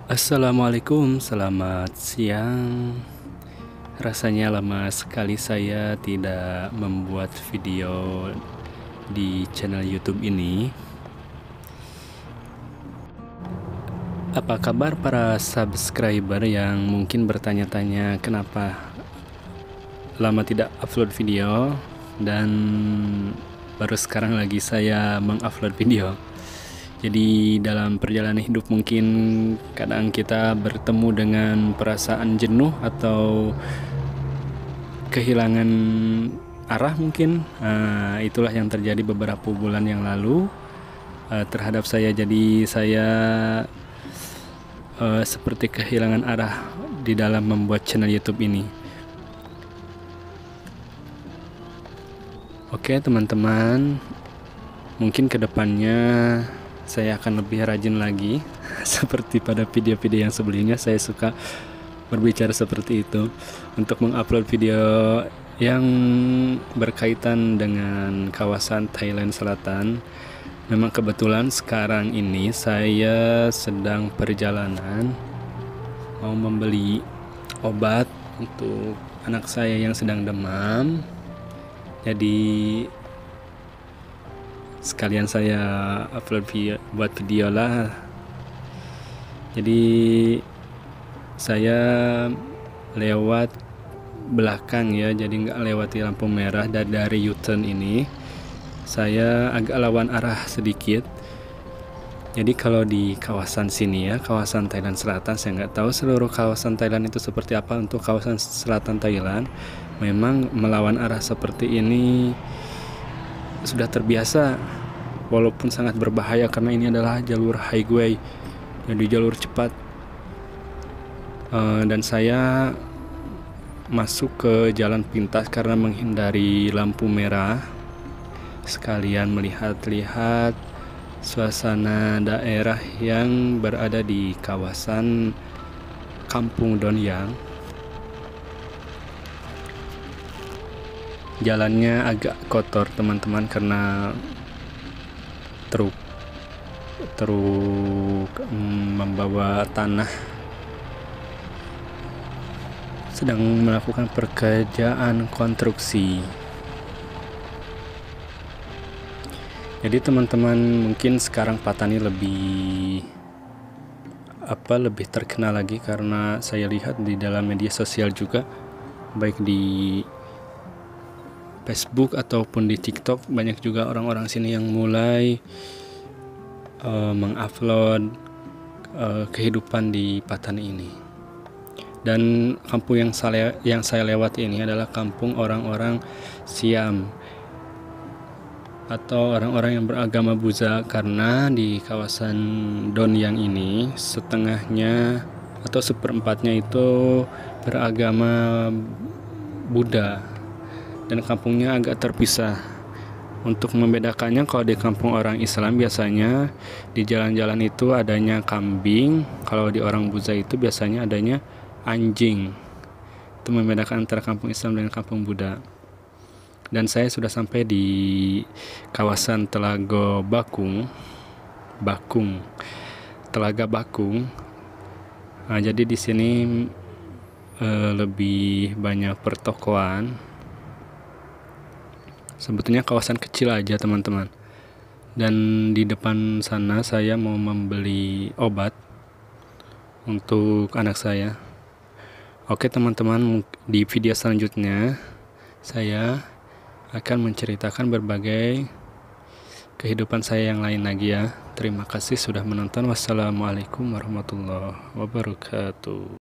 Assalamualaikum, selamat siang. Rasanya lama sekali saya tidak membuat video di channel YouTube ini. Apa kabar para subscriber yang mungkin bertanya-tanya kenapa lama tidak upload video dan baru sekarang lagi saya mengupload video. Jadi dalam perjalanan hidup mungkin kadang kita bertemu dengan perasaan jenuh atau kehilangan arah mungkin. Itulah yang terjadi beberapa bulan yang lalu terhadap saya. Jadi saya seperti kehilangan arah di dalam membuat channel YouTube ini. Oke teman-teman, mungkin kedepannya saya akan lebih rajin lagi. Seperti pada video-video yang sebelumnya, saya suka berbicara seperti itu untuk mengupload video yang berkaitan dengan kawasan Thailand Selatan. Memang kebetulan sekarang ini saya sedang perjalanan mau membeli obat untuk anak saya yang sedang demam. Jadi sekalian saya upload video, buat video lah. Jadi saya lewat belakang ya, jadi nggak lewati lampu merah. Dan dari U-turn ini saya agak lawan arah sedikit. Jadi kalau di kawasan sini ya, kawasan Thailand Selatan, saya nggak tahu seluruh kawasan Thailand itu seperti apa. Untuk kawasan selatan Thailand memang melawan arah seperti ini sudah terbiasa, walaupun sangat berbahaya karena ini adalah jalur highway, jadi jalur cepat. Dan saya masuk ke jalan pintas karena menghindari lampu merah, sekalian melihat-lihat suasana daerah yang berada di kawasan Kampung Donyang. Jalannya agak kotor teman-teman karena truk membawa tanah sedang melakukan pekerjaan konstruksi. Jadi teman-teman, mungkin sekarang Patani lebih terkenal lagi karena saya lihat di dalam media sosial juga, baik di Facebook ataupun di TikTok, banyak juga orang-orang sini yang mulai mengupload kehidupan di Patani ini. Dan kampung yang saya lewati ini adalah kampung orang-orang Siam atau orang-orang yang beragama Buddha, karena di kawasan Donyang ini setengahnya atau seperempatnya itu beragama Buddha. Dan kampungnya agak terpisah. Untuk membedakannya, kalau di kampung orang Islam biasanya di jalan-jalan itu adanya kambing, kalau di orang Buddha itu biasanya adanya anjing. Itu membedakan antara kampung Islam dan kampung Buddha. Dan saya sudah sampai di kawasan Telaga Bakung. Jadi di sini lebih banyak pertokoan. Sebetulnya kawasan kecil aja teman-teman. Dan di depan sana saya mau membeli obat untuk anak saya. Oke teman-teman, di video selanjutnya saya akan menceritakan berbagai kehidupan saya yang lain lagi ya. Terima kasih sudah menonton. Wassalamualaikum warahmatullahi wabarakatuh.